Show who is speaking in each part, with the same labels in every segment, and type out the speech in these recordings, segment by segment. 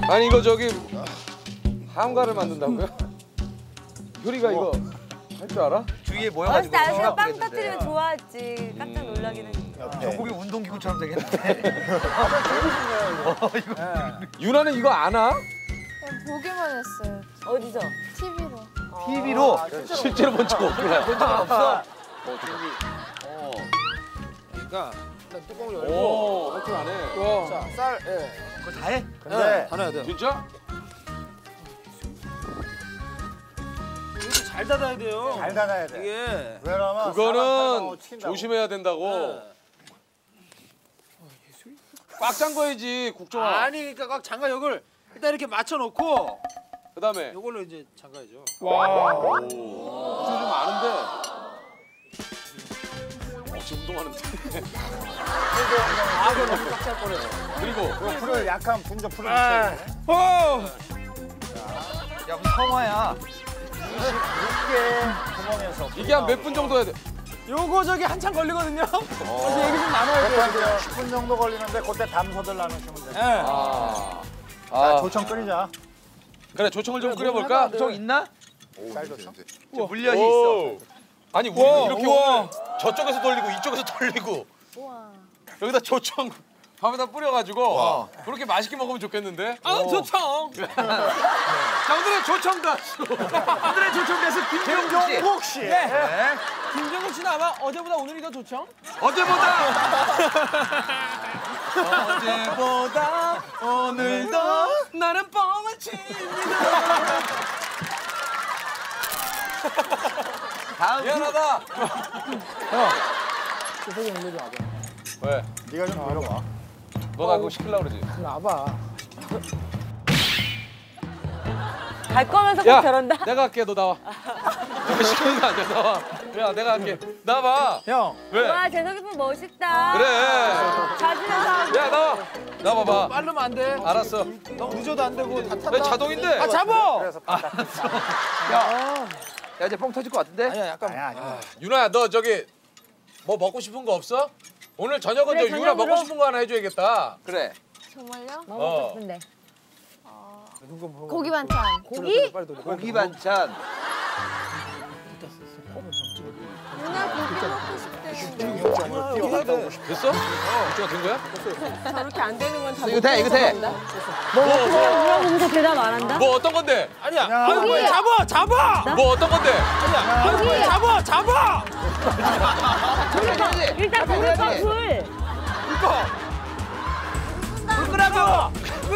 Speaker 1: 아니 이거 저기 한가를 만든다고요? 효리가 이거 할 줄 알아?
Speaker 2: 주위에 모여가지고
Speaker 3: 어렸을 때 아저씨가 빵 터뜨리면 좋아했지. 깜짝 놀라긴 했는데.
Speaker 2: 전국이 운동기구처럼 되겠는데.
Speaker 1: 유나는 이거 아나?
Speaker 4: 보기만 했어요.
Speaker 3: 어디서?
Speaker 4: TV로.
Speaker 2: TV로
Speaker 1: 실제로 본 적 없구나.
Speaker 2: 본 적은 없어.
Speaker 5: 그러니까 일단 뚜껑을 열고.
Speaker 1: 오, 할 줄 아네.
Speaker 5: 자, 쌀. 예.
Speaker 2: 그거 다 해?
Speaker 5: 근데 다 넣어야 돼요.
Speaker 1: 진짜?
Speaker 5: 이거 잘 닫아야 돼요.
Speaker 6: 잘 닫아야 돼.
Speaker 5: 이게.
Speaker 6: 왜냐면
Speaker 1: 그거는 조심해야 된다고. 꽉 잠 거야지 국정아.
Speaker 5: 아니 그러니까 꽉 장가 역을 일단 이렇게 맞춰 놓고
Speaker 1: 그다음에
Speaker 5: 이걸로 이제 잠가야죠.
Speaker 1: 와. 좀 아는데. 지금 운동하는데.
Speaker 5: 아, 그거 너무 꽉 찰 뻔했어.
Speaker 1: 그리고
Speaker 6: 풀을 약한 분자 풀을
Speaker 5: 아.
Speaker 6: 붙여야
Speaker 2: 야, 무슨 성화야.
Speaker 6: 쉽게 구멍에서.
Speaker 1: 이게 한 몇 분 정도 해야 돼?
Speaker 5: 요거 저기 한참 걸리거든요. 그래서 얘기 좀 나눠야 돼요.
Speaker 6: 한 10분 정도 걸리는데 그때 담소들 나누시면 돼.
Speaker 5: 예.
Speaker 1: 아.
Speaker 6: 자, 조청 끓이자.
Speaker 1: 그래 조청을 좀 끓여볼까?
Speaker 2: 조청 있나?
Speaker 6: 쌀 조청?
Speaker 2: 물엿이 있어.
Speaker 1: 아니 우리 이렇게 오면 저쪽에서 돌리고 이쪽에서 돌리고
Speaker 4: 우와.
Speaker 1: 여기다 조청 밥에다 뿌려가지고 그렇게 맛있게 먹으면 좋겠는데?
Speaker 5: 아, 조청.
Speaker 1: 자 오늘의 조청 가수
Speaker 5: 오늘의 조청 가수 김종국 씨.
Speaker 6: 김종국 씨.
Speaker 5: 네. 김종국 씨는 아마 어제보다 오늘이 더 좋죠?
Speaker 1: 어제보다 어제보다 오늘도 나는 뻥을 칩니다.
Speaker 2: 다음
Speaker 1: 미안하다.
Speaker 5: 저기 형님 와봐.
Speaker 1: 왜?
Speaker 6: 네가 좀 들어봐.
Speaker 1: 너 나 그거 시키려고 그러지?
Speaker 5: 와봐.
Speaker 3: 갈 거면서 꼭
Speaker 1: 야,
Speaker 3: 저런다.
Speaker 1: 내가 할게. 너 나와. 내가 시키는 거 아니야. 나와. 야, 내가 할게. 나와봐.
Speaker 5: 형.
Speaker 1: 왜?
Speaker 3: 와 재석이 분 멋있다.
Speaker 1: 그래.
Speaker 3: 자진해서.
Speaker 1: 야, 나와. 나와봐.
Speaker 5: 빠르면 안 돼.
Speaker 1: 알았어.
Speaker 5: 너무 늦어도 안 되고 다 탄다.
Speaker 1: 왜 자동인데?
Speaker 5: 아, 잡어.
Speaker 6: 그래서
Speaker 2: 야, 이제 뻥 터질 것 같은데?
Speaker 5: 아니야, 약간.
Speaker 6: 아니야.
Speaker 1: 유나야, 너 저기 뭐 먹고 싶은 거 없어? 오늘 저녁은
Speaker 3: 그래,
Speaker 1: 저 유나
Speaker 3: 저녁으로.
Speaker 1: 먹고 싶은 거 하나 해줘야겠다.
Speaker 2: 그래.
Speaker 4: 정말요?
Speaker 3: 뭐 먹고 싶은데.
Speaker 4: 고기 반찬.
Speaker 3: 고기?
Speaker 5: 빨리 돌려.
Speaker 2: 고기 반찬.
Speaker 4: 누나 고기 먹고 싶대.
Speaker 6: 중요점을 뛰어갔다 오고 싶어.
Speaker 1: 됐어? 이쪽가 된 거야?
Speaker 3: 저렇게 안 되는 건다
Speaker 2: 이거 돼, 이거 돼.
Speaker 3: 그냥 물어보면서 대답 안 한다?
Speaker 1: 뭐 어떤 건데?
Speaker 5: 아니야.
Speaker 6: 야,
Speaker 5: 아니,
Speaker 4: 고기.
Speaker 5: 잡아, 잡아.
Speaker 1: 뭐 어떤 건데?
Speaker 5: 아니야. 잡아, 잡아.
Speaker 3: 일단 고기밥 불.
Speaker 5: 불 끄라고.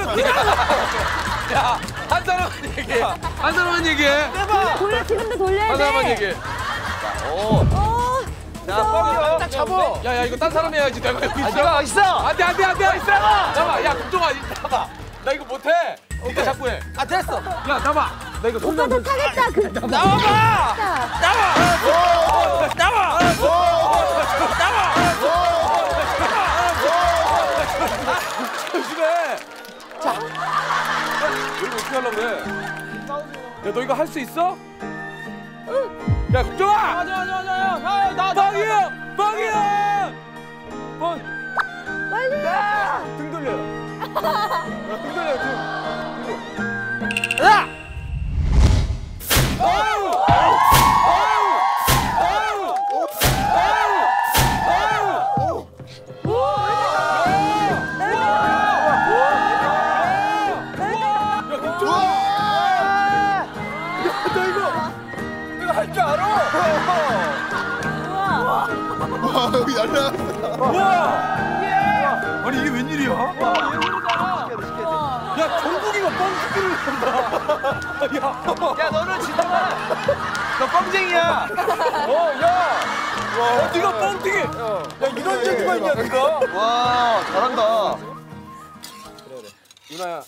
Speaker 1: 야, 한 사람만 얘기해. 한 사람만 얘기해.
Speaker 3: 돌려 지금도 돌려야
Speaker 1: 한
Speaker 3: 돼.
Speaker 1: 사람만 얘기해.
Speaker 2: 자, 뻥이요.
Speaker 5: 딱 잡아.
Speaker 1: 야, 이거 딴 사람이 해야지. 내가 여기 있어.
Speaker 2: 네가 있어.
Speaker 1: 안돼. 나봐. 야, 국정아, 나봐. 나 이거 못해. 네가 자꾸 해.
Speaker 5: 아, 됐어.
Speaker 1: 야, 나봐. 나 이거 손
Speaker 3: 오빠 도 타겠다. 그
Speaker 5: 나와봐. 나와. 나와.
Speaker 1: 조심해. 자. 너 이거 어떻게 하려고 그래? 야, 너 이거 할 수 있어? 야, 국정아.
Speaker 5: 맞아. 아, 나.
Speaker 1: 빵이야.
Speaker 3: 빨리.
Speaker 5: 등 돌려. 등 돌려.
Speaker 1: 야!
Speaker 5: 할줄 알아.
Speaker 4: 우와.
Speaker 6: 여기 날라.
Speaker 1: 아니 이게 웬일이야? 야, 정국이가 뻥튀기를 한다.
Speaker 2: 야, 너는 진짜 너 뻥쟁이야.
Speaker 1: 와, 네가 뻥튀기.
Speaker 5: 야, 이런 재주가 있냐, 네가?
Speaker 2: 와, 잘한다.
Speaker 1: 유나야,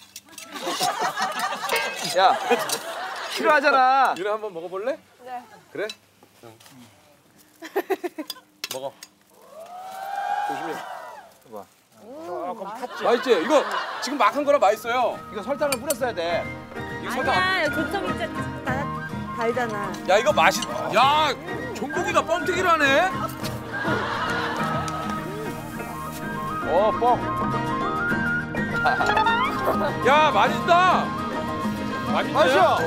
Speaker 2: 야, 싫어하잖아.
Speaker 1: 유나 한번 먹어볼래?
Speaker 4: 네.
Speaker 1: 그래? 응. 먹어. 조심해. 맛있지? 이거 지금 막 한 거라 맛있어요.
Speaker 2: 이거 설탕을 뿌렸어야 돼.
Speaker 1: 이거 설탕.
Speaker 3: 아니야 조청 진짜 달잖아.
Speaker 1: 야, 이거 맛있. 야, 종국이가 뻥튀기를 하네.
Speaker 2: 뻥.
Speaker 1: 야 맛있다. 맛있네.
Speaker 5: 마셔.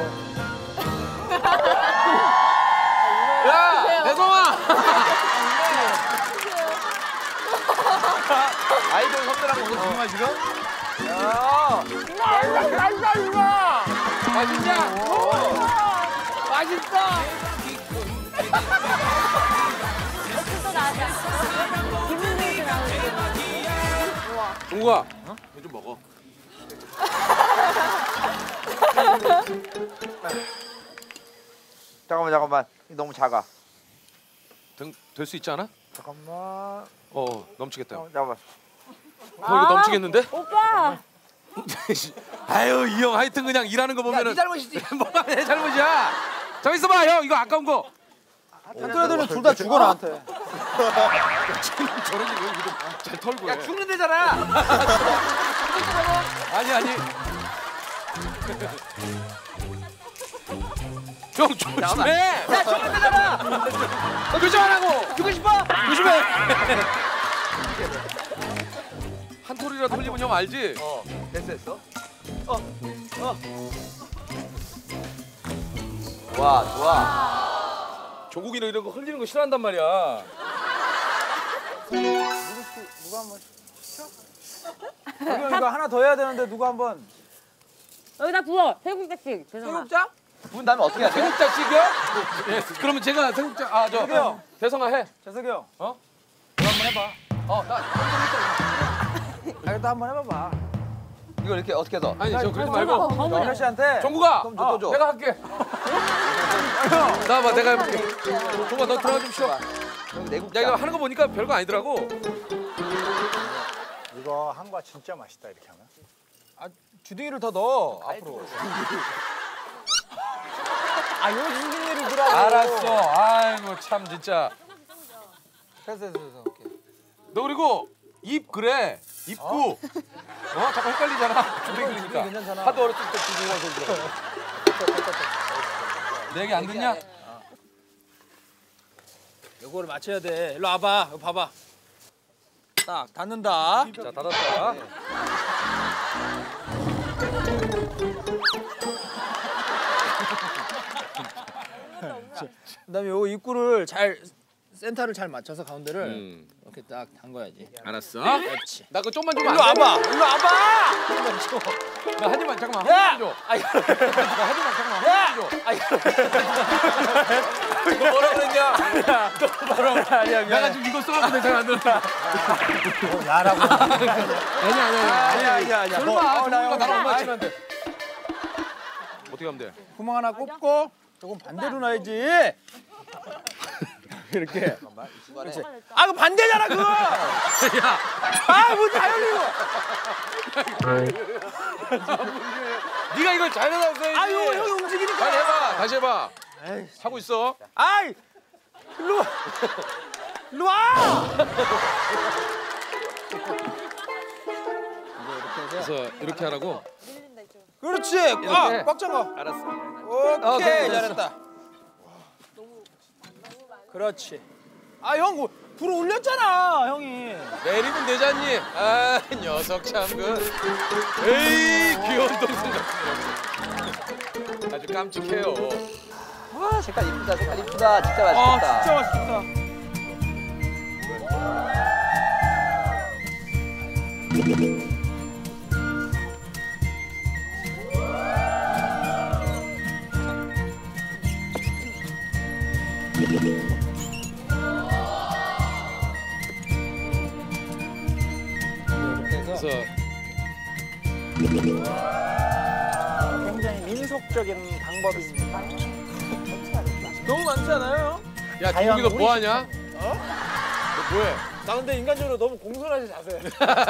Speaker 1: 야 대성아.
Speaker 2: 아이돌 선배랑 오늘 정말 지금?
Speaker 5: 야. 맛있다 이거.
Speaker 1: 맛있냐?
Speaker 5: 맛있다.
Speaker 3: 또 나왔다. 김민규 나오지.
Speaker 1: 종국아, 이거 좀 먹어.
Speaker 2: 잠깐만. 이거 너무 작아.
Speaker 1: 될 수 있지 않아?
Speaker 2: 잠깐만.
Speaker 1: 넘치겠다.
Speaker 2: 잠깐만.
Speaker 1: 이거 넘치겠는데?
Speaker 3: 오빠.
Speaker 1: 아유 이 형 하여튼 그냥 일하는 거 보면은
Speaker 2: 네 잘못이지.
Speaker 1: 뭐가 내 잘못이야. 저 있어봐 형 이거 아까운 거.
Speaker 5: 한꺼번에 둘 다 죽어 나한테.
Speaker 1: 저러지 왜 이거 잘 털고 해.
Speaker 2: 야 죽는 데잖아.
Speaker 1: 아니. 형 조심해.
Speaker 2: 야 죽는 데잖아.
Speaker 1: 교정 안 하고.
Speaker 2: 죽고 싶어?
Speaker 1: 조심해. 한 톨이라도 흘리면 형 알지?
Speaker 2: 됐어. 좋아.
Speaker 1: 종국이는 이런 거 흘리는 거 싫어한단 말이야.
Speaker 5: 누가 한번 시켜? 이거 하나 더 해야 되는데 누가 한번.
Speaker 3: 여기다 부어. 태국자식. 죄송합니다.
Speaker 5: 태국자?
Speaker 2: 분 다음에 어떻게 해야 돼?
Speaker 1: 태국자식이요? 예. 그러면 제가 태국자
Speaker 5: 저기요.
Speaker 1: 대성아 해.
Speaker 5: 재석이 형.
Speaker 1: 어?
Speaker 5: 이거 한번 해봐.
Speaker 1: 나
Speaker 5: 이것도 한번 해봐봐.
Speaker 2: 이거 이렇게 어떻게 해서?
Speaker 1: 아니 저 그러지 말고.
Speaker 5: 정현 씨한테.
Speaker 1: 종국아.
Speaker 5: 그럼 또 줘.
Speaker 1: 내가 할게. 나와봐 내가 해볼게. 종국아 너 들어가 좀 쉬어.
Speaker 2: 내국자.
Speaker 1: 야 이거 하는 거 보니까 별거 아니더라고.
Speaker 6: 이거 한 거 진짜 맛있다 이렇게 하면.
Speaker 5: 주둥이를 더 넣어 앞으로. 요 주둥이를 들어.
Speaker 1: 알았어. 아이고 참 진짜.
Speaker 5: 됐어. 오케이.
Speaker 1: 너 그리고 입 그래. 입구. 잠깐 헷갈리잖아. 주둥이니까.
Speaker 5: 괜찮잖아.
Speaker 1: 하도 어렸을 때 주둥이가 소리 들어. 내 얘기 안 듣냐?
Speaker 5: 이거를 맞춰야 돼. 일로 와봐. 이거 봐봐. 딱 닫는다.
Speaker 1: 자 닫았다.
Speaker 5: 그다음에 요 입구를 잘 센터를 잘 맞춰서 가운데를 이렇게 딱 담가야지.
Speaker 1: 알았어.
Speaker 5: 그렇지.
Speaker 1: 나 그거 좀만 주면
Speaker 5: 일로
Speaker 1: 안 돼?
Speaker 5: 와봐. 일로 와봐.
Speaker 1: 나 하지만 잠깐만
Speaker 5: 야!
Speaker 1: 한 번 줘. 나 하지만 잠깐만 한 번 줘. 너 뭐라 그랬냐? 너 뭐라 그래?
Speaker 5: 아니야.
Speaker 1: 내가 지금 이거 써갖고 내가 잘안 들었다.
Speaker 6: 야라고.
Speaker 1: 아니야. 설마 종국이가 나랑 얼마나 친한데. 어떻게 하면 돼?
Speaker 5: 구멍 하나 꼽고 조금 반대로 놔야지. 이렇게. 그렇지. 그 반대잖아 그거.
Speaker 1: 야,
Speaker 5: 뭐 자연이고.
Speaker 1: 네가 이걸 잘 해놨어야지.
Speaker 5: 이거 형이 움직이니까.
Speaker 1: 다시 해봐. 다시 해봐. 하고 있어.
Speaker 5: 일로 와. 일로 와.
Speaker 1: 그래서 이렇게 하라고.
Speaker 5: 그렇지.
Speaker 1: 이렇게.
Speaker 5: 꽉 잡아.
Speaker 1: 알았어.
Speaker 5: 오케이.
Speaker 1: 됐어.
Speaker 5: 잘했다. 그렇지. 형 불 올렸잖아 형이.
Speaker 1: 내리면 되잖니. 녀석 참 그. 에이 귀여운 동생 같은. 아주 깜찍해요.
Speaker 2: 와 색깔 이쁘다. 진짜 맛있겠다.
Speaker 5: 진짜 맛있겠다.
Speaker 1: 그래서
Speaker 6: 굉장히 민속적인 방법입니다.
Speaker 5: 너무 많지 않아요?
Speaker 1: 야 종국이 너 뭐하냐? 너 뭐해?
Speaker 5: 나 근데 인간적으로 너무 공손하지 자세.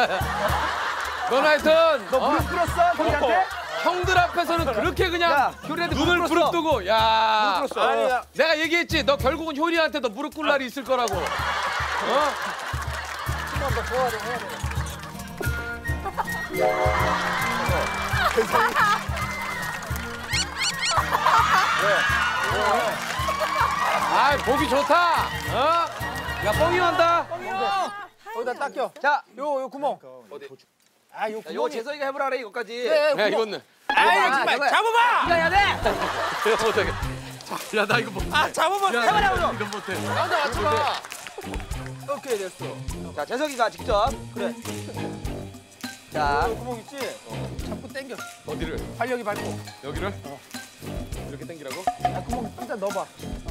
Speaker 1: 넌 하여튼
Speaker 2: 너 무릎 꿇었어? 형한테?
Speaker 1: 형들 앞에서는 그렇게 그냥
Speaker 2: 야, 효리한테
Speaker 1: 눈을
Speaker 2: 무릎
Speaker 1: 부릅
Speaker 2: 꿇었어.
Speaker 1: 뜨고 야
Speaker 2: 무릎 꿇었어.
Speaker 5: 아니야.
Speaker 1: 내가 얘기했지 너 결국은 효리한테 너 무릎 꿇을 날이 있을 거라고. 아 보기 좋다. 야 뻥이 온다.
Speaker 5: 거기다 닦여.
Speaker 2: 자,
Speaker 5: 요 구멍.
Speaker 1: 어디?
Speaker 6: 아, 요
Speaker 2: 야, 요거 재석이가 해보라 그래 이거까지.
Speaker 1: 야 이거는.
Speaker 5: 아이 정말 잡아봐.
Speaker 2: 이거 해야 돼.
Speaker 1: 내가 못하게. 야 나 이거 못해.
Speaker 5: 아 잡아봐.
Speaker 1: 야,
Speaker 5: 해봐라
Speaker 1: 나
Speaker 5: 그럼.
Speaker 1: 이거 못해.
Speaker 5: 가운데 맞춰봐. 오케이 됐어.
Speaker 2: 자, 재석이가 직접.
Speaker 5: 그래.
Speaker 2: 자,
Speaker 5: 구멍 있지? 잡고 당겨.
Speaker 1: 어디를?
Speaker 5: 활력이 밟고.
Speaker 1: 여기를? 이렇게 당기라고?
Speaker 5: 아, 구멍 일단 넣어봐.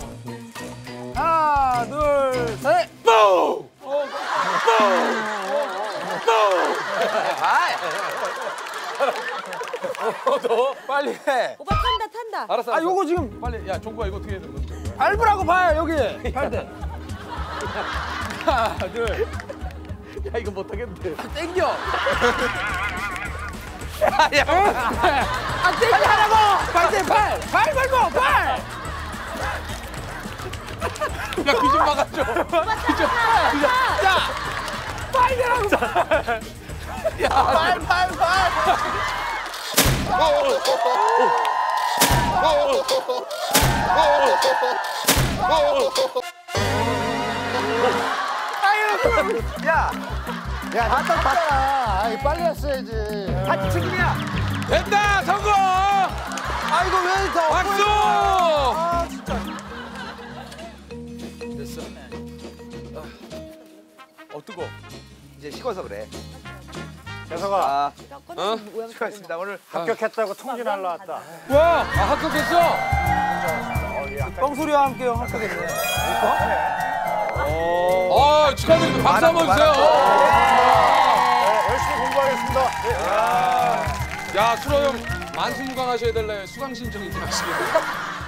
Speaker 5: 하나, 둘, 셋.
Speaker 1: 뽀!
Speaker 2: 아,
Speaker 5: 너 빨리 해.
Speaker 3: 오빠 탄다.
Speaker 1: 알았어.
Speaker 5: 아, 요거 지금
Speaker 1: 빨리. 야 종구야 이거 어떻게 해야 되는 건데?
Speaker 5: 밟으라고 발 여기. 발 대. 하나, 둘.
Speaker 1: 야 이거 못하겠는데.
Speaker 5: 당겨. 아, 당겨라고. 발 대, 발. 발 밟고, 발.
Speaker 1: 야 귀 좀 막아줘.
Speaker 5: 자, 발 대라고. 야, 발.
Speaker 2: 야,
Speaker 6: 야, 딱 봤잖아. 아이, 빨리 했어야지.
Speaker 2: 같이 책임이야.
Speaker 1: 됐다 성공.
Speaker 5: 아, 이거 왜 더.
Speaker 1: 박수.
Speaker 5: 아, 진짜.
Speaker 1: 됐어. 뜨거.
Speaker 2: 이제 식어서 그래.
Speaker 6: 재석아,
Speaker 2: 아,
Speaker 1: 어?
Speaker 2: 수고하셨습니다. 오늘
Speaker 6: 합격했다고 통지 날라왔다.
Speaker 1: 와, 합격했어.
Speaker 5: 뻥소리와 함께 합격했네.
Speaker 1: 축하드립니다. 박수 한번 주세요.
Speaker 6: 네, 열심히 공부하겠습니다.
Speaker 1: 야, 수로 형 만수무강 하셔야 될래. 수강 신청 잊지 마시고.